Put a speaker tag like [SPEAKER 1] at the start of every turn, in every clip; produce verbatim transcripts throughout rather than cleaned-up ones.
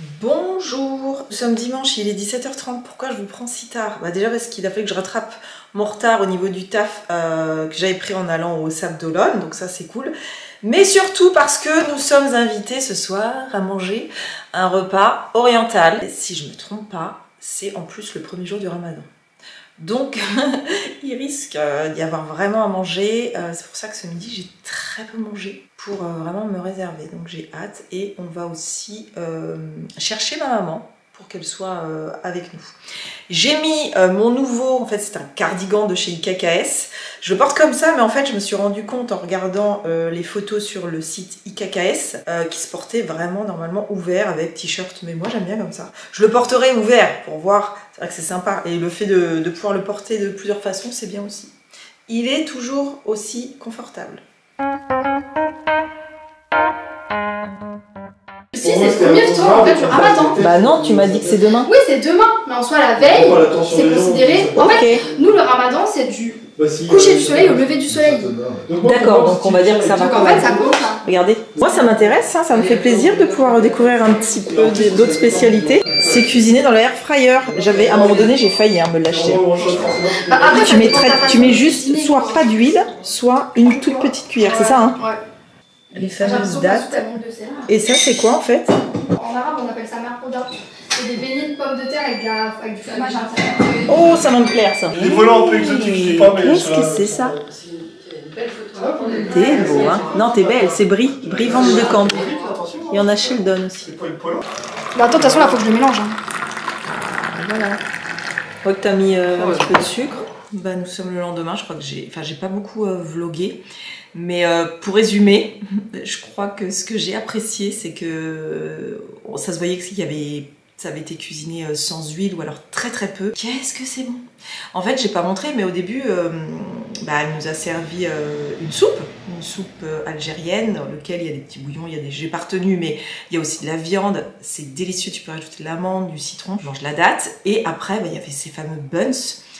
[SPEAKER 1] Bonjour, nous sommes dimanche, il est dix-sept heures trente. Pourquoi je vous prends si tard? Bah déjà parce qu'il a fallu que je rattrape mon retard au niveau du taf euh, que j'avais pris en allant au Sable d'Olonne, donc ça c'est cool. Mais surtout parce que nous sommes invités ce soir à manger un repas oriental. Et si je ne me trompe pas, c'est en plus le premier jour du Ramadan. Donc il risque d'y avoir vraiment à manger. C'est pour ça que ce midi j'ai très peu mangé pour vraiment me réserver. Donc j'ai hâte et on va aussi euh, chercher ma maman pour qu'elle soit euh, avec nous. J'ai mis euh, mon nouveau, en fait c'est un cardigan de chez I K K S. Je le porte comme ça, mais en fait je me suis rendu compte en regardant euh, les photos sur le site I K K S euh, qu'il se portait vraiment normalement ouvert avec t-shirt. Mais moi j'aime bien comme ça. Je le porterai ouvert pour voir, c'est vrai que c'est sympa. Et le fait de, de pouvoir le porter de plusieurs façons, c'est bien aussi. Il est toujours aussi confortable.
[SPEAKER 2] Si, c'est le premier tour en fait du Ramadan.
[SPEAKER 1] Bah non, tu m'as dit que c'est demain.
[SPEAKER 2] Oui, c'est demain, mais en soi la veille, c'est considéré. En fait,
[SPEAKER 1] okay.
[SPEAKER 2] Nous le Ramadan, c'est du coucher du soleil au lever du soleil.
[SPEAKER 1] D'accord, donc on va dire que ça va.
[SPEAKER 2] Donc en fait, ça compte.
[SPEAKER 1] Regardez, moi ça m'intéresse, hein, ça me fait plaisir de pouvoir découvrir un petit peu d'autres spécialités. C'est cuisiné dans le air fryer. J'avais, à un moment donné, j'ai failli hein, me l'acheter.
[SPEAKER 2] Bah, après,
[SPEAKER 1] tu, mets tu mets juste soit pas d'huile, soit une toute petite cuillère, c'est ça hein?
[SPEAKER 2] Ouais.
[SPEAKER 1] Les fameuses dattes. Et ça, c'est quoi en fait?
[SPEAKER 2] En arabe, on appelle ça marcouda. C'est des beignets de pommes de terre avec, de la, avec du fromage à l'intérieur.
[SPEAKER 1] Oh, ça va me plaire ça.
[SPEAKER 3] Des volants un peu exotiques, je sais pas, mais.
[SPEAKER 1] Qu'est-ce que c'est ça? T'es beau, hein? Non, t'es belle, c'est Brie, Brie vente de camp. Il y en a Sheldon aussi.
[SPEAKER 2] Bah, attends, de toute façon, là, faut que je le mélange. Hein.
[SPEAKER 1] Ah, voilà. Je crois que t'as mis euh, un petit peu de sucre. Bah, nous sommes le lendemain, je crois que j'ai. Enfin, j'ai pas beaucoup euh, vlogué. Mais euh, pour résumer, je crois que ce que j'ai apprécié, c'est que euh, ça se voyait qu'il y avait, ça avait été cuisiné euh, sans huile ou alors très très peu. Qu'est-ce que c'est bon! En fait, j'ai pas montré, mais au début, euh, bah, elle nous a servi euh, une soupe, une soupe euh, algérienne, dans laquelle il y a des petits bouillons, il y a des, j'ai pas retenu, mais il y a aussi de la viande. C'est délicieux, tu peux rajouter de l'amande, du citron, je mange la date. Et après, bah, il y avait ces fameux buns.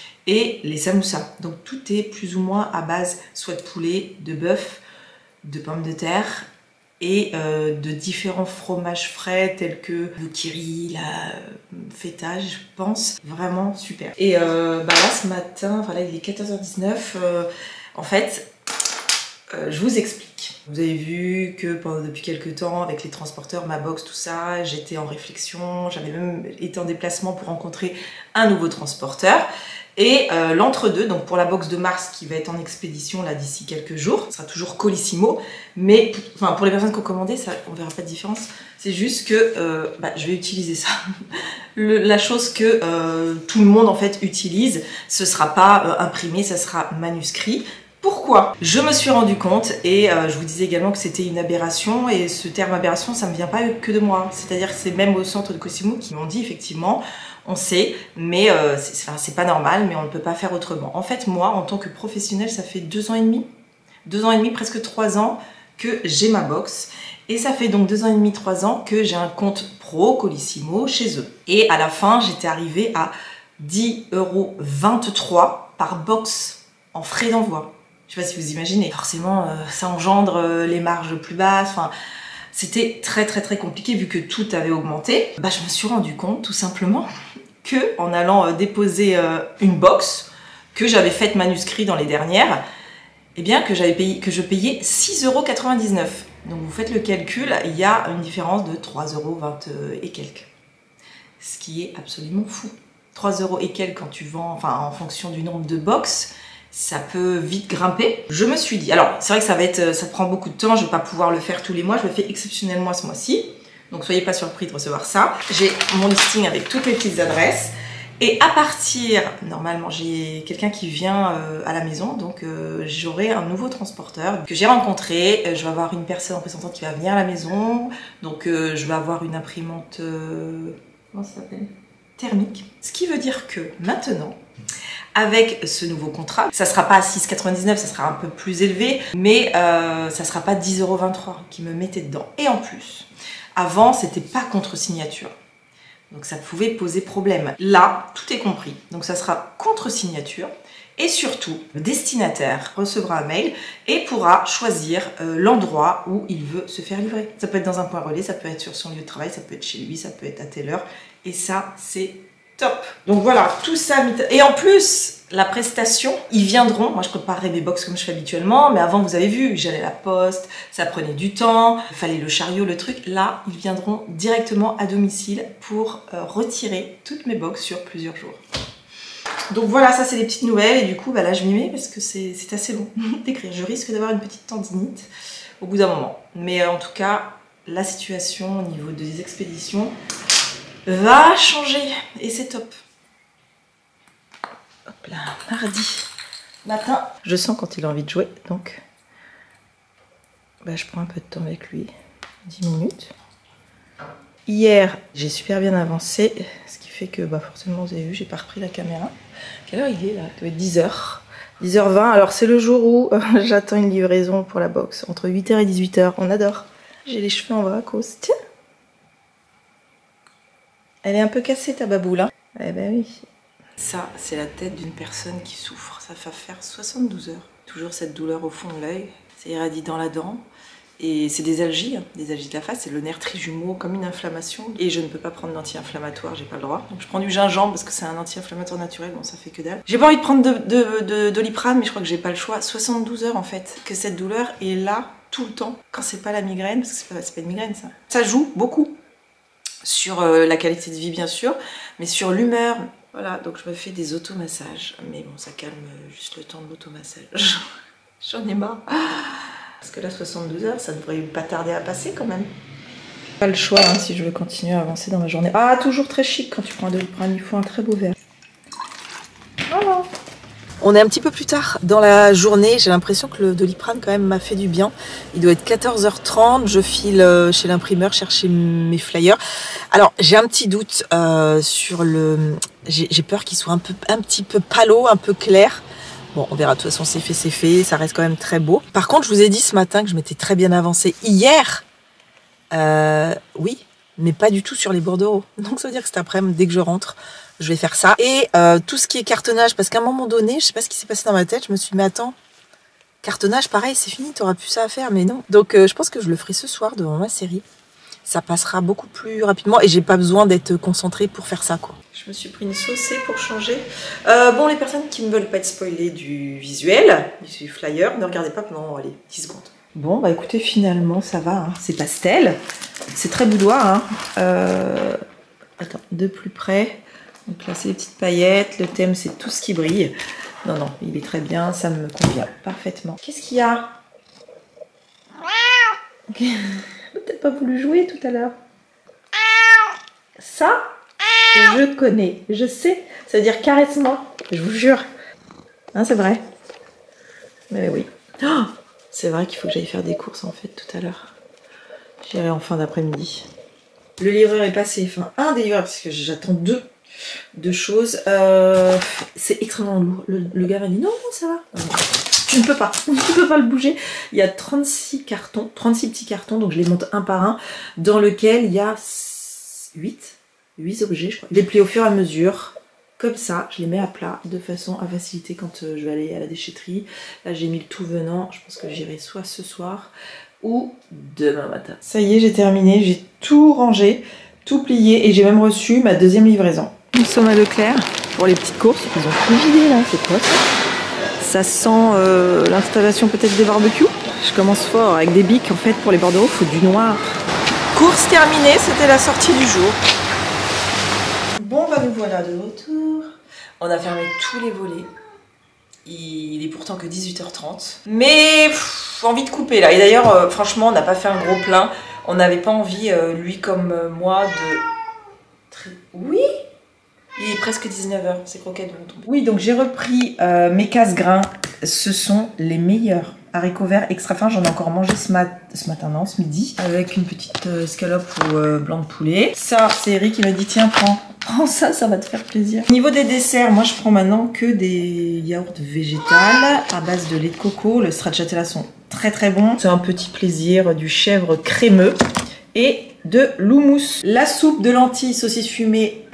[SPEAKER 1] Et les samoussas. Donc tout est plus ou moins à base soit de poulet, de bœuf, de pommes de terre et euh, de différents fromages frais tels que le kiri, la feta, je pense. Vraiment super. Et euh, bah là ce matin, voilà, il est quatorze heures dix-neuf. Euh, en fait, euh, je vous explique. Vous avez vu que pendant, depuis quelques temps, avec les transporteurs, ma box, tout ça, j'étais en réflexion. J'avais même été en déplacement pour rencontrer un nouveau transporteur. Et euh, l'entre-deux, donc pour la box de mars qui va être en expédition là d'ici quelques jours, ce sera toujours Colissimo, mais enfin, pour les personnes qui ont commandé, ça, on verra pas de différence. C'est juste que euh, bah, je vais utiliser ça. le, la chose que euh, tout le monde en fait utilise, ce sera pas euh, imprimé, ça sera manuscrit. Pourquoi? Je me suis rendu compte et euh, je vous disais également que c'était une aberration et ce terme aberration, ça me vient pas que de moi. C'est-à-dire que c'est même au centre de Colissimo qui m'ont dit effectivement. On sait, mais euh, c'est enfin, pas normal, mais on ne peut pas faire autrement. En fait, moi, en tant que professionnelle, ça fait deux ans et demi, deux ans et demi, presque trois ans que j'ai ma box. Et ça fait donc deux ans et demi, trois ans que j'ai un compte pro Colissimo chez eux. Et à la fin, j'étais arrivée à dix euros vingt-trois par box en frais d'envoi. Je sais pas si vous imaginez. Forcément, euh, ça engendre euh, les marges plus basses. Enfin, c'était très très très compliqué vu que tout avait augmenté. Bah, je me suis rendu compte tout simplement que en allant euh, déposer euh, une box que j'avais faite manuscrit dans les dernières, eh bien que j'avais payé, que je payais six euros quatre-vingt-dix-neuf. Donc vous faites le calcul, il y a une différence de trois euros vingt et quelques. Ce qui est absolument fou. trois euros et quelques quand tu vends, enfin en fonction du nombre de box, ça peut vite grimper. Je me suis dit, alors c'est vrai que ça va être, ça prend beaucoup de temps, je vais pas pouvoir le faire tous les mois, je le fais exceptionnellement ce mois-ci. Donc soyez pas surpris de recevoir ça. J'ai mon listing avec toutes les petites adresses. Et à partir, normalement j'ai quelqu'un qui vient euh, à la maison, donc euh, j'aurai un nouveau transporteur que j'ai rencontré. Je vais avoir une personne représentante qui va venir à la maison. Donc euh, je vais avoir une imprimante, euh, comment ça s'appelle ? Thermique. Ce qui veut dire que maintenant, avec ce nouveau contrat, ça sera pas à six euros quatre-vingt-dix-neuf, ça sera un peu plus élevé, mais euh, ça sera pas dix euros vingt-trois qui me mettait dedans. Et en plus, avant, c'était pas contre signature. Donc ça pouvait poser problème. Là, tout est compris. Donc ça sera contre signature. Et surtout, le destinataire recevra un mail et pourra choisir euh, l'endroit où il veut se faire livrer. Ça peut être dans un point relais, ça peut être sur son lieu de travail, ça peut être chez lui, ça peut être à telle heure. Et ça, c'est top. Donc voilà, tout ça. Et en plus, la prestation, ils viendront. Moi, je préparerai mes box comme je fais habituellement, mais avant, vous avez vu, j'allais à la poste, ça prenait du temps, il fallait le chariot, le truc. Là, ils viendront directement à domicile pour euh, retirer toutes mes box sur plusieurs jours. Donc voilà, ça c'est les petites nouvelles et du coup bah là je m'y mets parce que c'est assez long d'écrire. Je risque d'avoir une petite tendinite au bout d'un moment. Mais euh, en tout cas, la situation au niveau des expéditions va changer et c'est top. Hop là, mardi matin. Je sens quand il a envie de jouer, donc bah, je prends un peu de temps avec lui, dix minutes. Hier, j'ai super bien avancé, ce qui fait que bah, forcément vous avez vu, j'ai pas repris la caméra. Quelle heure il est là? Il doit être dix heures. dix heures vingt, alors c'est le jour où euh, j'attends une livraison pour la box. Entre huit heures et dix-huit heures, on adore. J'ai les cheveux en vacos. Tiens. Elle est un peu cassée ta baboule, hein? Eh ben oui. Ça, c'est la tête d'une personne qui souffre. Ça va faire soixante-douze heures. Toujours cette douleur au fond de l'œil. C'est irradié dans la dent. Et c'est des algies, hein, des algies de la face, c'est le nerf trijumeau comme une inflammation. Et je ne peux pas prendre d'anti-inflammatoire, j'ai pas le droit. Donc je prends du gingembre parce que c'est un anti-inflammatoire naturel, bon ça fait que dalle. J'ai pas envie de prendre de, de, de, Doliprane, mais je crois que j'ai pas le choix. soixante-douze heures en fait, que cette douleur est là tout le temps. Quand c'est pas la migraine, parce que c'est pas, pas une migraine ça. Ça joue beaucoup sur euh, la qualité de vie bien sûr, mais sur l'humeur. Voilà, donc je me fais des automassages. Mais bon, ça calme juste le temps de l'automassage. J'en ai marre. Parce que là, soixante-douze heures, ça devrait pas tarder à passer quand même. Pas le choix hein, si je veux continuer à avancer dans ma journée. Ah, toujours très chic quand tu prends un Doliprane, il faut un très beau verre. Voilà. On est un petit peu plus tard dans la journée. J'ai l'impression que le Doliprane quand même m'a fait du bien. Il doit être quatorze heures trente. Je file chez l'imprimeur chercher mes flyers. Alors, j'ai un petit doute euh, sur le... J'ai peur qu'il soit un, peu, un petit peu palo, un peu clair. Bon, on verra, de toute façon, c'est fait, c'est fait, ça reste quand même très beau. Par contre, je vous ai dit ce matin que je m'étais très bien avancée hier. Euh, oui, mais pas du tout sur les bordereaux. Donc ça veut dire que cet après-midi, dès que je rentre, je vais faire ça. Et euh, tout ce qui est cartonnage, parce qu'à un moment donné, je sais pas ce qui s'est passé dans ma tête, je me suis dit, mais attends, cartonnage, pareil, c'est fini, t'auras plus ça à faire, mais non. Donc euh, je pense que je le ferai ce soir devant ma série. Ça passera beaucoup plus rapidement et j'ai pas besoin d'être concentrée pour faire ça, quoi. Je me suis pris une saucée pour changer. Euh, bon, les personnes qui ne veulent pas être spoilées du visuel, du flyer, ne regardez pas pendant, allez, dix secondes. Bon, bah écoutez, finalement, ça va, hein. C'est pastel. C'est très boudoir, hein. Euh... Attends, de plus près. Donc là, c'est les petites paillettes. Le thème, c'est tout ce qui brille. Non, non, il est très bien, ça me convient parfaitement. Qu'est-ce qu'il y a? Peut-être pas voulu jouer tout à l'heure. Ça, je connais, je sais. Ça veut dire caresse-moi, je vous jure. Hein, c'est vrai. Mais oui. Oh, c'est vrai qu'il faut que j'aille faire des courses en fait tout à l'heure. J'irai en fin d'après-midi. Le livreur est passé, enfin un des livreurs, parce que j'attends deux, deux choses. Euh, c'est extrêmement lourd. Le, le gars m'a dit non, non, ça va. Non, tu ne peux pas, tu ne peux pas le bouger. Il y a trente-six cartons, trente-six petits cartons, donc je les monte un par un, dans lequel il y a huit, huit objets, je crois. Je les plie au fur et à mesure, comme ça, je les mets à plat, de façon à faciliter quand je vais aller à la déchetterie. Là, j'ai mis le tout venant, je pense que j'irai soit ce soir, ou demain matin. Ça y est, j'ai terminé, j'ai tout rangé, tout plié, et j'ai même reçu ma deuxième livraison. Nous sommes à Leclerc pour les petites courses. Ils ont tout vidé là, c'est quoi ça? Ça sent euh, l'installation peut-être des barbecues. Je commence fort avec des bics en fait pour les bordereaux, il faut du noir. Course terminée, c'était la sortie du jour. Bon bah nous voilà de retour. On a fermé tous les volets. Il est pourtant que dix-huit heures trente. Mais pff, envie de couper là. Et d'ailleurs, euh, franchement, on n'a pas fait un gros plein. On n'avait pas envie, euh, lui comme euh, moi, de... Oui. Il est presque dix-neuf heures, ces croquettes vont tomber. Oui, donc j'ai repris euh, mes casse-grains. Ce sont les meilleurs haricots verts extra fins. J'en ai encore mangé ce, mat ce matin, non, ce midi. Avec une petite euh, escalope ou euh, blanc de poulet. Ça, c'est Eric qui m'a dit, tiens, prends. Prends ça, ça va te faire plaisir. Au niveau des desserts, moi je prends maintenant que des yaourts végétales à base de lait de coco. Le stracciatella sont très très bons. C'est un petit plaisir, du chèvre crémeux. Et de l'houmous. La soupe de lentilles saucisse fumée, pas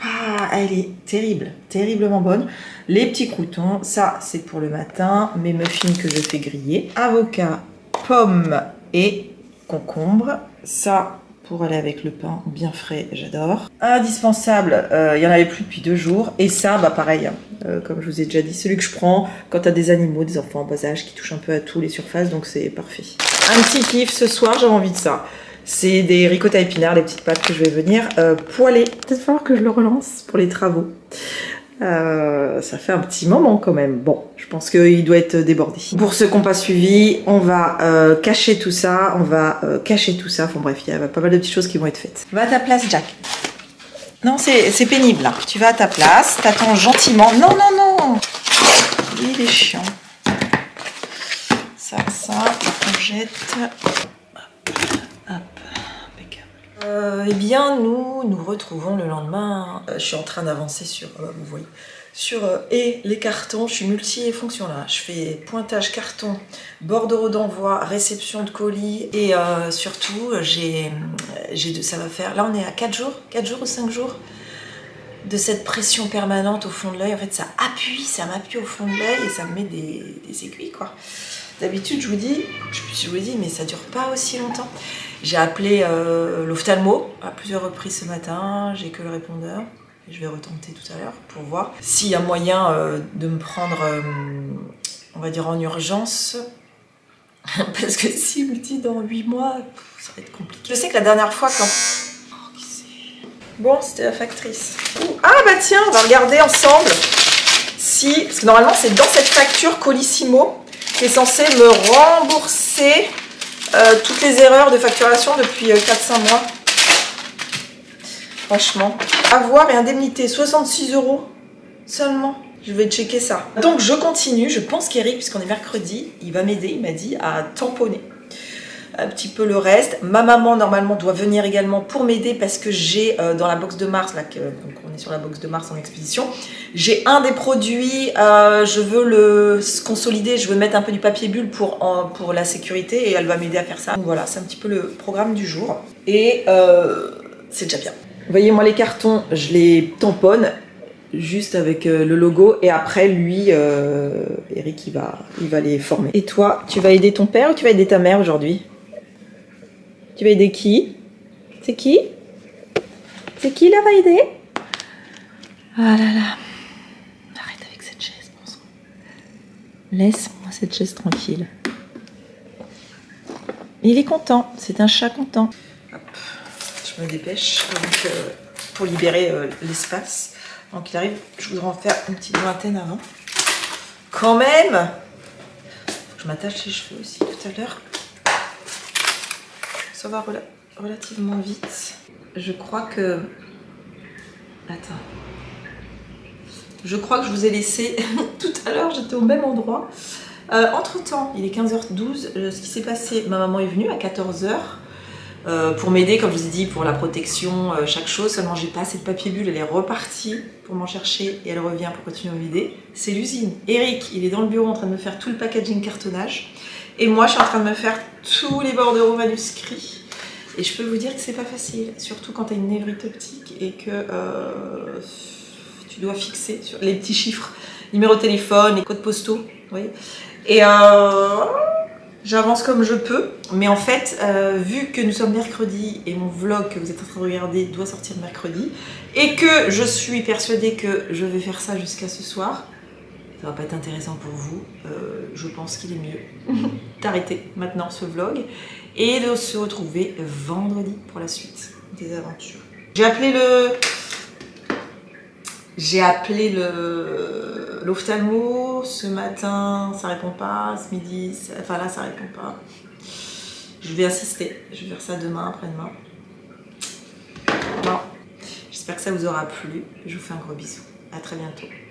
[SPEAKER 1] Ah, elle est terrible, terriblement bonne. Les petits croûtons, ça c'est pour le matin. Mes muffins que je fais griller. Avocat, pommes et concombre. Ça pour aller avec le pain bien frais, j'adore. Indispensable, euh, il y en avait plus depuis deux jours. Et ça, bah pareil, hein, euh, comme je vous ai déjà dit, celui que je prends quand tu as des animaux, des enfants en bas âge qui touchent un peu à tous les surfaces, donc c'est parfait. Un petit kiff ce soir, j'avais envie de ça. C'est des ricotta épinards, les petites pâtes que je vais venir euh, poêler. Peut-être falloir que je le relance pour les travaux. Euh, ça fait un petit moment quand même. Bon, je pense qu'il doit être débordé. Pour ceux qui n'ont pas suivi, on va euh, cacher tout ça. On va euh, cacher tout ça. Enfin bref, il y a pas mal de petites choses qui vont être faites. Va à ta place, Jack. Non, c'est pénible là. Tu vas à ta place, t'attends gentiment. Non, non, non. Il est chiant. Ça, ça, on jette. Euh, eh bien, nous nous retrouvons le lendemain. Euh, je suis en train d'avancer sur, euh, vous voyez, sur euh, et les cartons. Je suis multi-fonction là. Je fais pointage carton, bordereau d'envoi, réception de colis et euh, surtout, j'ai, j'ai, ça va faire. Là, on est à quatre jours, quatre jours ou cinq jours de cette pression permanente au fond de l'œil. En fait, ça appuie, ça m'appuie au fond de l'œil et ça me met des, des aiguilles quoi. D'habitude, je vous dis, je vous dis, mais ça dure pas aussi longtemps. J'ai appelé euh, l'ophtalmo à plusieurs reprises ce matin, j'ai que le répondeur. Je vais retenter tout à l'heure pour voir s'il y a moyen euh, de me prendre, euh, on va dire en urgence. Parce que s'il me dit dans huit mois, ça va être compliqué. Je sais que la dernière fois quand... Oh, qui c'est ? Bon, c'était la factrice. Ah bah tiens, on va regarder ensemble si... Parce que normalement, c'est dans cette facture Colissimo qui est censé me rembourser euh, toutes les erreurs de facturation depuis euh, quatre cinq mois. Franchement. Avoir et indemnité, soixante-six euros seulement. Je vais checker ça. Donc je continue, je pense qu'Eric, puisqu'on est mercredi, il va m'aider, il m'a dit, à tamponner un petit peu le reste. Ma maman, normalement, doit venir également pour m'aider parce que j'ai euh, dans la box de mars, là, que, donc on est sur la box de mars en expédition, j'ai un des produits, euh, je veux le consolider, je veux mettre un peu du papier bulle pour, en, pour la sécurité et elle va m'aider à faire ça. Donc voilà, c'est un petit peu le programme du jour. Et euh, c'est déjà bien. Vous voyez, moi, les cartons, je les tamponne juste avec euh, le logo et après, lui, euh, Eric, il va, il va les former. Et toi, tu vas aider ton père ou tu vas aider ta mère aujourd'hui ? Tu vas aider qui? C'est qui? C'est qui là va aider? Ah là là. Arrête avec cette chaise, bon sang. Laisse-moi cette chaise tranquille. Il est content, c'est un chat content. Hop. Je me dépêche donc, euh, pour libérer euh, l'espace. Donc il arrive, je voudrais en faire une petite vingtaine avant. Quand même! Faut que je m'attache les cheveux aussi tout à l'heure. Ça va rela relativement vite. Je crois que... Attends. Je crois que je vous ai laissé tout à l'heure, j'étais au même endroit. Euh, entre temps, il est quinze heures douze. Euh, ce qui s'est passé, ma maman est venue à quatorze heures euh, pour m'aider, comme je vous ai dit, pour la protection, euh, chaque chose. Seulement, j'ai pas assez de papier bulle. Elle est repartie pour m'en chercher et elle revient pour continuer à vider. C'est l'usine. Eric, il est dans le bureau en train de me faire tout le packaging cartonnage. Et moi, je suis en train de me faire tous les bordereaux manuscrits. Et je peux vous dire que c'est pas facile, surtout quand tu as une névrite optique et que euh, tu dois fixer sur les petits chiffres, numéro de téléphone, les codes postaux. Vous voyez. Et euh, j'avance comme je peux. Mais en fait, euh, vu que nous sommes mercredi et mon vlog que vous êtes en train de regarder doit sortir mercredi, et que je suis persuadée que je vais faire ça jusqu'à ce soir, ça va pas être intéressant pour vous, euh, je pense qu'il est mieux d'arrêter maintenant ce vlog et de se retrouver vendredi pour la suite des aventures. J'ai appelé le... J'ai appelé le l'ophtalmo ce matin, ça répond pas, ce midi, ça... enfin là ça répond pas. Je vais insister, je vais faire ça demain, après-demain. Bon, j'espère que ça vous aura plu, je vous fais un gros bisou, à très bientôt.